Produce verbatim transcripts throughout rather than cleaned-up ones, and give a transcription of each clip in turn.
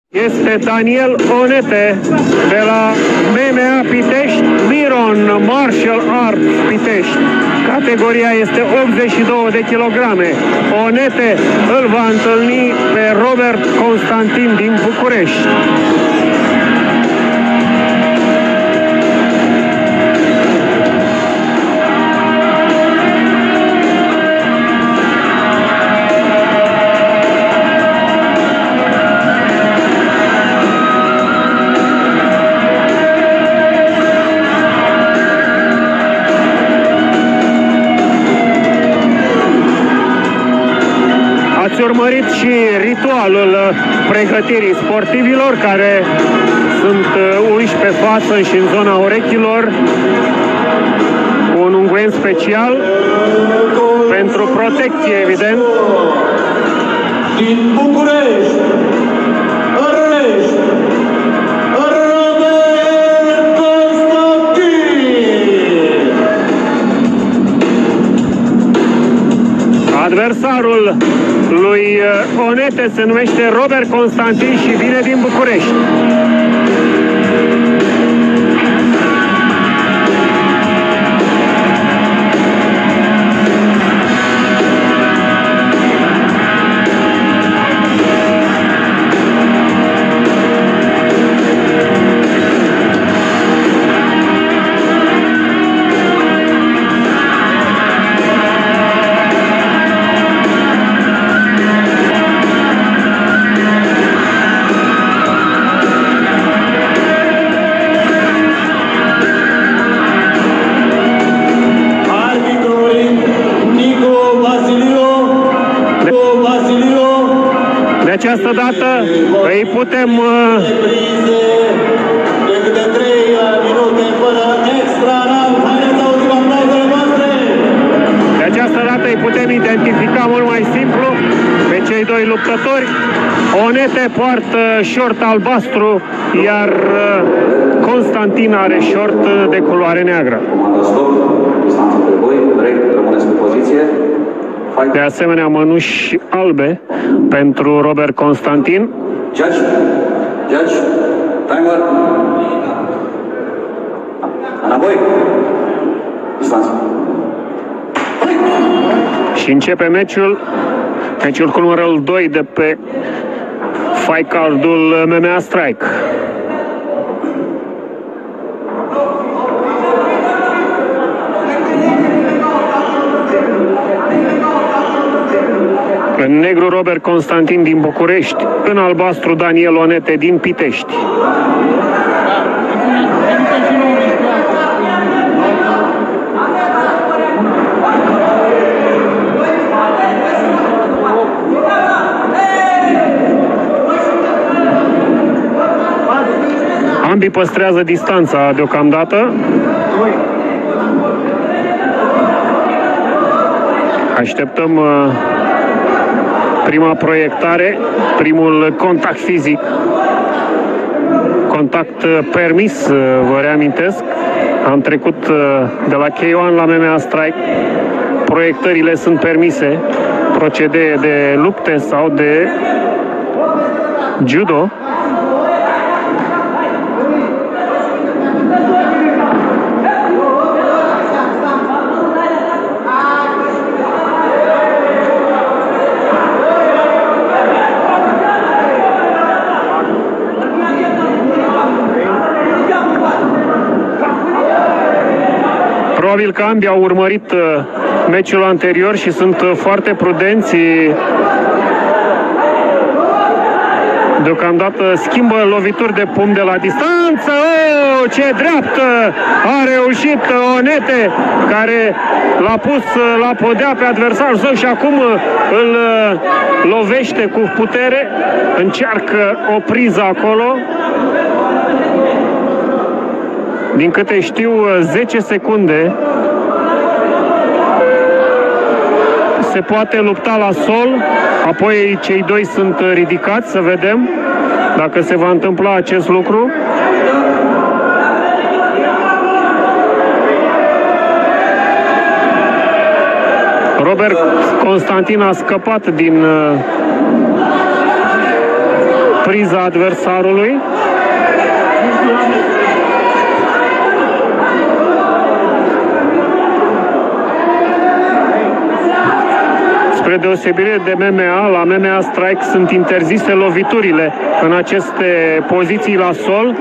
Este Daniel Onete de la M M A Pitești, Miron Martial Arts Pitești. Categoria este optzeci și două de kilograme. Onete îl va întâlni pe Robert Constantin din București. Ați urmărit și ritualul pregătirii sportivilor care sunt unși pe față și în zona urechilor cu un unguen special pentru protecție, evident. Din București, Rănești, Robert Constantin. Adversarul lui Onete se numește Robert Constantin și vine din București. De această dată îi putem uh, de această dată îi putem identifica mult mai simplu pe cei doi luptători. Onete poartă short albastru, iar uh, Constantin are short de culoare neagră. De asemenea, mănuși albe pentru Robert Constantin. Judge, judge, timer. Înapoi. Distanță. Și începe meciul, meciul cu numărul doi de pe fight cardul M M A Strike. În negru Robert Constantin din București, în albastru Daniel Onete din Pitești. Ambii păstrează distanța deocamdată. Așteptăm uh, prima proiectare, primul contact fizic. Contact permis, vă reamintesc. Am trecut de la K unu la M M A Strike. Proiectările sunt permise. Procedee de lupte sau de judo. Probabil că ambii au urmărit meciul anterior și sunt foarte prudenți. Deocamdată schimbă lovituri de pumn de la distanță. Oh, ce dreaptă a reușit Onete, care l-a pus la podea pe adversarul său și acum îl lovește cu putere. Încearcă o priză acolo. Din câte știu, zece secunde se poate lupta la sol, apoi cei doi sunt ridicați, să vedem dacă se va întâmpla acest lucru. Robert Constantin a scăpat din priza adversarului. Spre deosebire de M M A, la M M A Strike sunt interzise loviturile în aceste poziții la sol.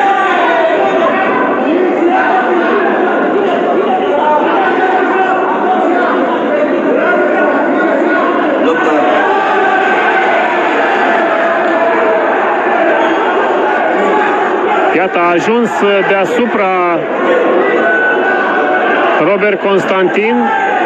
Iată, a ajuns deasupra Robert Constantin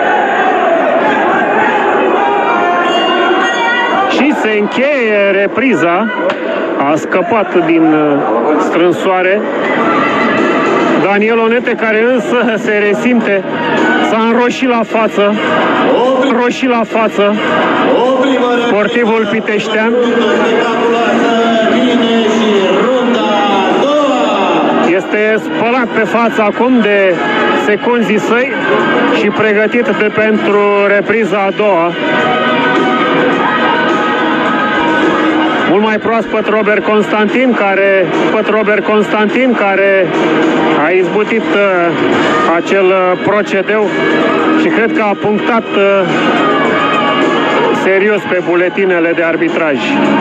și se încheie repriza. A scăpat din strânsoare Daniel Onete, care însă se resimte, s-a înroșit la față, înroșit la față sportivul piteștean. Este spălat pe față acum de secunzii săi și pregătit de pentru repriza a doua. Mult mai proaspăt Robert Constantin, care, Robert Constantin, care a izbutit uh, acel uh, procedeu și cred că a punctat uh, serios pe buletinele de arbitraj.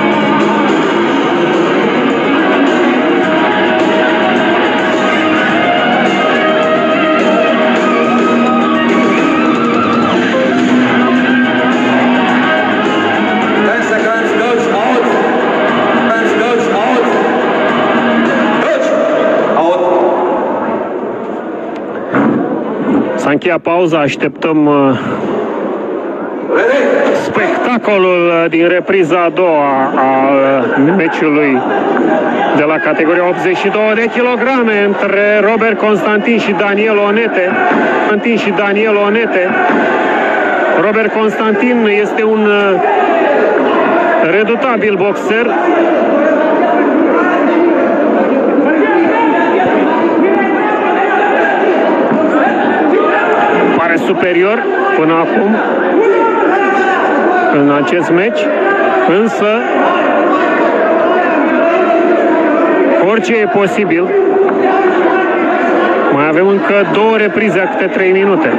S-a încheiat pauza, așteptăm uh, spectacolul uh, din repriza a doua a uh, meciului de la categoria optzeci și două de kilograme între Robert Constantin și Daniel Onete. Constantin și Daniel Onete. Robert Constantin este un uh, redutabil boxer. Superior până acum în acest meci, însă orice e posibil. Mai avem încă două reprize a câte trei minute.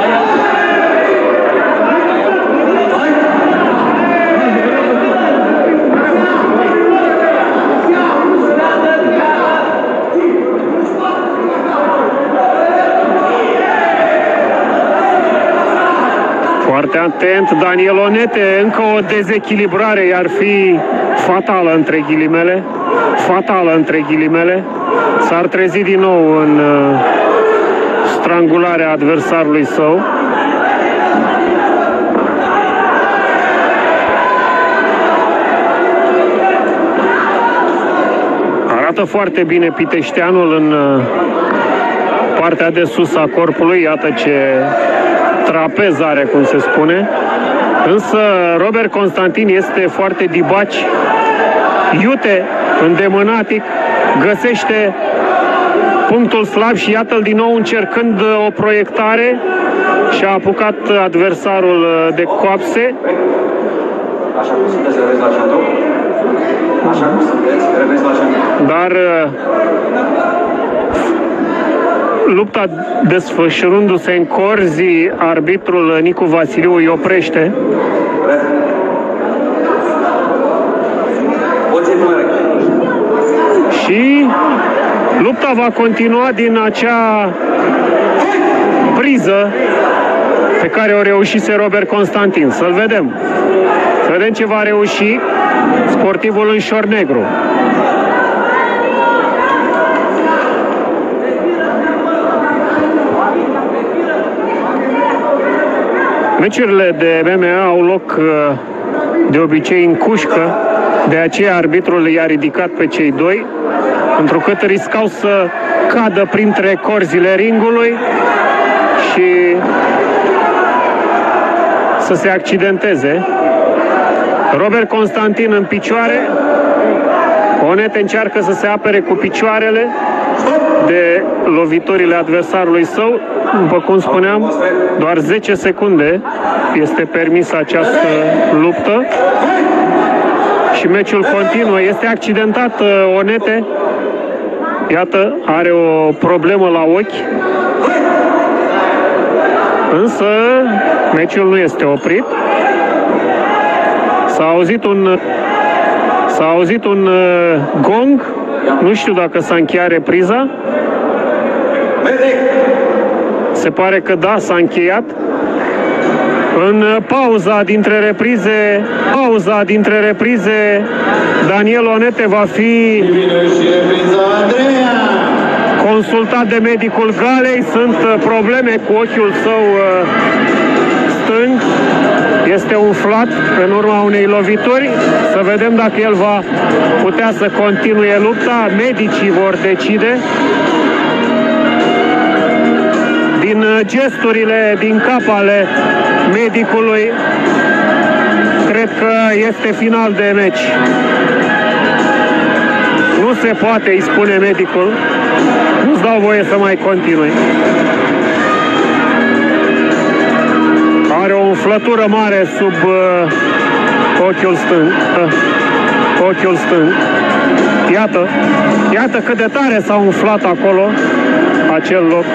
Foarte atent Daniel Onete, încă o dezechilibrare, iar fi fatală între ghilimele, fatală între ghilimele. S-ar trezi din nou în uh, strangularea adversarului său. Arată foarte bine piteșteanul în uh, partea de sus a corpului, iată ce trapez are, cum se spune. Însă Robert Constantin este foarte dibaci, iute, îndemânatic, găsește punctul slab și iată-l din nou încercând o proiectare și a apucat adversarul de coapse. Așa cum sunteți, revezi la centru? Așa cum sunteți, revezi la centru? Dar lupta desfășurându-se în corzi, arbitrul Nicu Vasiliu îi oprește. Și lupta va continua din acea priză pe care o reușise Robert Constantin. Să-l vedem. Să vedem ce va reuși sportivul în șor negru. Meciurile de M M A au loc de obicei în cușcă, de aceea arbitrul i-a ridicat pe cei doi, întrucât riscau să cadă printre corzile ringului și să se accidenteze. Robert Constantin în picioare, Onete încearcă să se apere cu picioarele de loviturile adversarului său. După cum spuneam, doar zece secunde este permisă această luptă. și meciul continuă. Este accidentat uh, Onete. Iată, are o problemă la ochi. Însă meciul nu este oprit. S-a auzit un S-a auzit un uh, gong. Nu știu dacă s-a încheiat repriza. Se pare că da, s-a încheiat. În pauza dintre reprize, pauza dintre reprize, Daniel Onete va fi consultat de medicul galei. Sunt probleme cu ochiul său uh, stâng. Este umflat în urma unei lovituri. Să vedem dacă el va putea să continue lupta. Medicii vor decide. Din gesturile din cap ale medicului, cred că este final de meci. Nu se poate, îi spune medicul. Nu-ți dau voie să mai continui. Are o umflătură mare sub uh, ochiul stâng. Uh, ochiul stâng. Iată, iată cât de tare s-a umflat acolo, acel loc.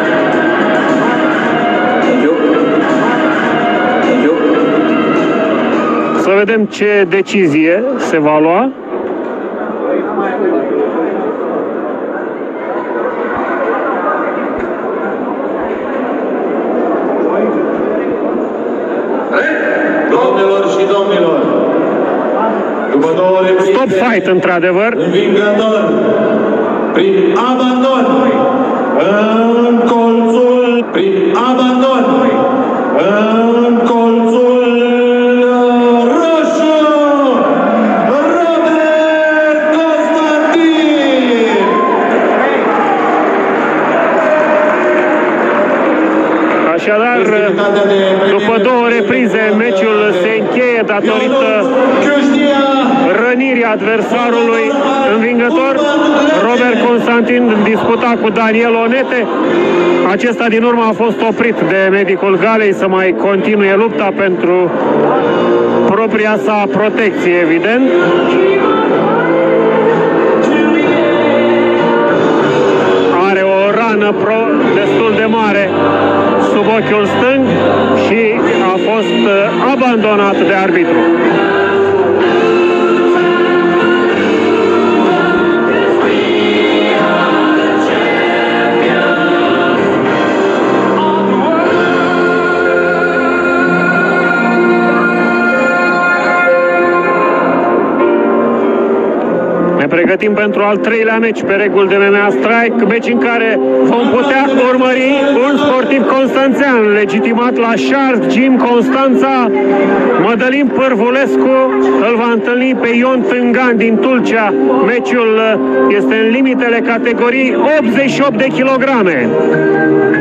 Să vedem ce decizie se va lua. Doamnelor și domnilor, după două reprize, Stop fight, într-adevăr. învingător prin abandon în colțul, prin abandon în colțul roșu, Robert Constantin. Așadar, după două reprize, meciul se încheie datorită rănirii adversarului învingător. Robert Constantin disputa cu Daniel Onete. Acesta din urmă a fost oprit de medicul galei să mai continue lupta pentru propria sa protecție, evident. Are o rană pro destul de mare sub ochiul stâng și a fost abandonat de arbitru. Pregătim pentru al treilea meci pe reguli de M M A Strike, meci în care vom putea urmări un sportiv constanțean legitimat la Shark Gym Constanța. Mădălin Pârvulescu îl va întâlni pe Ion Tângan din Tulcea. Meciul este în limitele categoriei optzeci și opt de kilograme.